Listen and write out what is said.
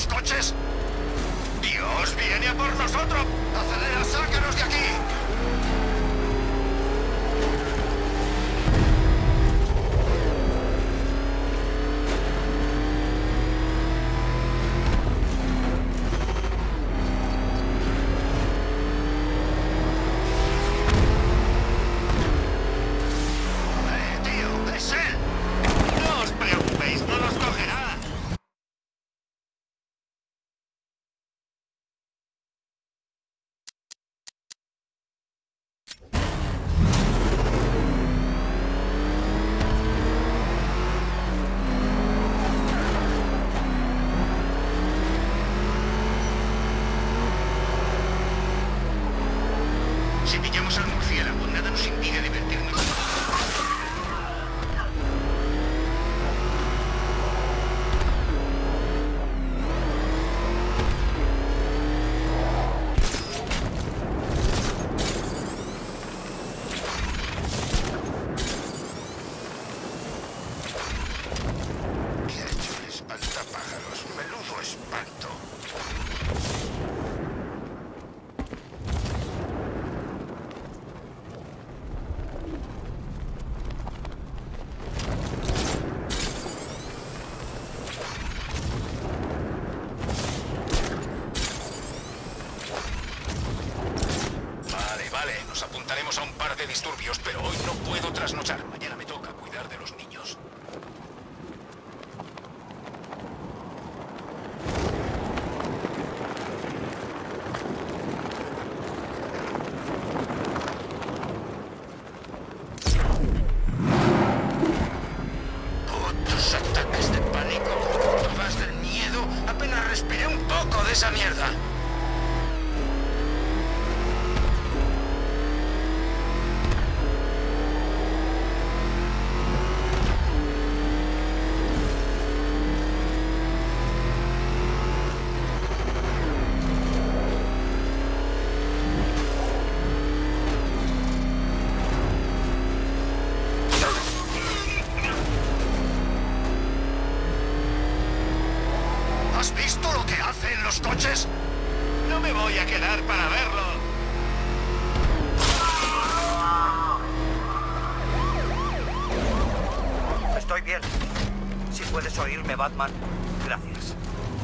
los coches? ¡Dios viene a por nosotros! ¡Acelera, sácanos de aquí! Tío, es él. No os preocupéis, no los cogerá. Si pillamos al murciélago, nada nos impide divertirnos. ¿Qué ha hecho el espantapájaros? Menudo espanto. Vale, nos apuntaremos a un par de disturbios, pero hoy no puedo trasnochar. Mañana me toca cuidar de los niños. Putos ataques de pánico, todas del miedo. Apenas respiré un poco de esa mierda. ¿Has visto lo que hacen los coches? No me voy a quedar para verlo. Estoy bien. Si puedes oírme, Batman, gracias.